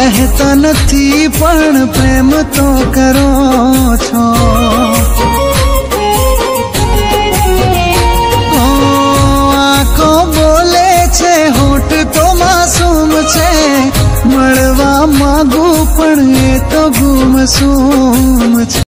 कहता नहीं पण प्रेम तो करो छो। आँखों बोले छे होठ तो मासूम छे, मळवा मांगू पण ए तो गुमसुम छे।